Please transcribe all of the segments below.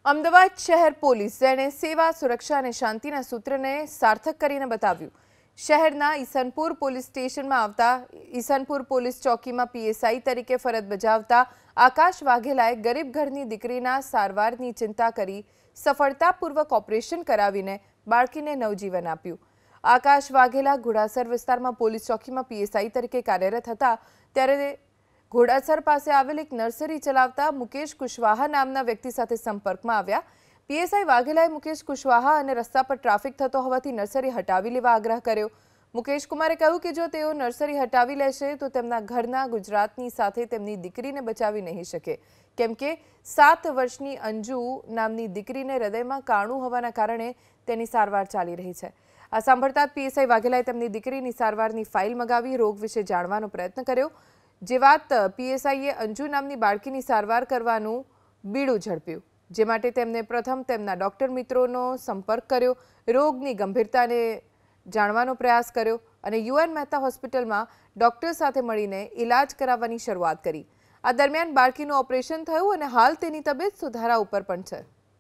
અમદાવાદ શહેર પોલીસ જેણે સેવા સુરક્ષા અને શાંતિના સૂત્રને સાર્થક કરીને બતાવ્યું। શહેરના ઈસનપુર પોલીસ સ્ટેશનમાં આવતા ઈસનપુર પોલીસ ચોકીમાં પીએસઆઈ તરીકે ફરજ બજાવતા આકાશ વાઘેલાએ ગરીબ ઘરની દીકરીના સારવારની ચિંતા કરી સફળતાપૂર્વક ઓપરેશન કરાવીને બાળકીને નવજીવન આપ્યું। આકાશ વાઘેલા ઘોડાસર વિસ્તારમાં પોલીસ ચોકીમાં પીએસઆઈ તરીકે કાર્યરત હતા ત્યારે ઘોડાસર પાસે આવેલ એક નર્સરી ચલાવતા મુકેશ કુશવાહા નામના વ્યક્તિ સાથે સંપર્કમાં આવ્યા। પીએસઆઈ વાઘેલાએ મુકેશ કુશવાહા અને રસ્તા પર ટ્રાફિક થતો હોવાથી નર્સરી હટાવી લેવા આગ્રહ કર્યો। મુકેશ કુમારે કહ્યું કે જો તેઓ નર્સરી હટાવી લેશે તો તેમના ઘરના ગુજરાતની સાથે તેમની દીકરીને બચાવી નહીં શકે, કેમ કે 7 વર્ષની અંજુ નામની દીકરીને હૃદયમાં કાણું હોવાના કારણે તેની સારવાર ચાલી રહી છે। આ સાંભળતા પીએસઆઈ વાઘેલાએ તેમની દીકરીની સારવારની ફાઇલ મંગાવી રોગ વિશે જાણવાનો પ્રયત્ન કર્યો। જે વાત પીએસઆઈએ અંજુ નામની બાળકીની સારવાર કરવાનું બીડું ઝડપ્યું, જે માટે તેમને પ્રથમ તેમના ડોક્ટર મિત્રોનો સંપર્ક કર્યો, રોગની ગંભીરતાને જાણવાનો પ્રયાસ કર્યો અને યુએન મહેતા હોસ્પિટલમાં ડોક્ટર સાથે મળીને ઇલાજ કરાવવાની શરૂઆત કરી। આ દરમિયાન બાળકીનું ઓપરેશન થયું અને હાલ તેની તબિયત સુધારા ઉપર પણ છે।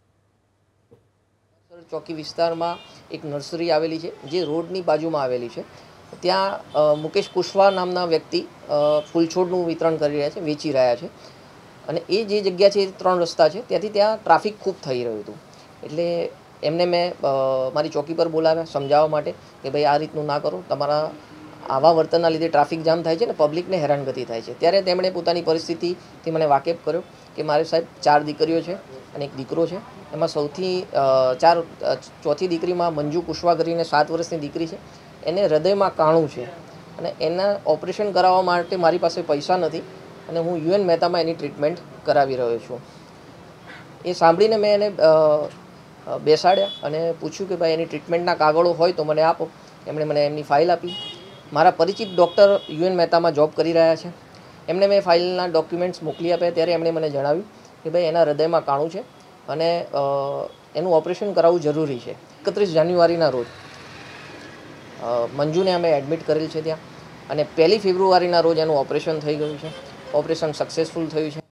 ચોકી વિસ્તારમાં એક નર્સરી આવેલી છે જે રોડની બાજુમાં આવેલી છે। ત્યાં મુકેશ કુશવાહ નામના વ્યક્તિ ફૂલછોડનું વિતરણ કરી રહ્યા છે, વેચી રહ્યા છે અને એ જે જગ્યા છે 3 રસ્તા છે ત્યાંથી ત્યાં ટ્રાફિક ખૂબ થઈ રહ્યું હતું। એટલે એમને મેં મારી ચોકી પર બોલાવ્યા સમજાવવા માટે કે ભાઈ આ રીતનું ના કરો, તમારા આવા વર્તનના લીધે ટ્રાફિક જામ થાય છે ને પબ્લિકને હેરાનગતિ થાય છે। ત્યારે તેમણે પોતાની પરિસ્થિતિથી મને વાકેફ કર્યો કે મારે સાહેબ 4 દીકરીઓ છે અને એક દીકરો છે। એમાં સૌથી ચોથી દીકરીમાં મંજુ કુશવાહ કરીને 7 વર્ષની દીકરી છે, એને હૃદયમાં કાણું છે અને એના ઓપરેશન કરાવવા માટે મારી પાસે પૈસા નથી અને હું યુએન મહેતામાં એની ટ્રીટમેન્ટ કરાવી રહ્યો છું। એ સાંભળીને મેં એને બેસાડ્યા અને પૂછ્યું કે ભાઈ એની ટ્રીટમેન્ટના કાગળો હોય તો મને આપો। એમણે મને એમની ફાઇલ આપી। મારા પરિચિત ડૉક્ટર યુએન મહેતામાં જોબ કરી રહ્યા છે, એમને મેં ફાઇલના ડોક્યુમેન્ટ્સ મોકલી આપ્યા ત્યારે એમણે મને જણાવ્યું કે ભાઈ એના હૃદયમાં કાણું છે અને એનું ઓપરેશન કરાવવું જરૂરી છે। 31 જાન્યુઆરીના રોજ મંજુને અમે એડમિટ કરેલ છે ત્યાં અને 1 ફેબ્રુઆરીના રોજ એનું ઓપરેશન થઈ ગયું છે। ઓપરેશન સક્સેસફુલ થયું છે।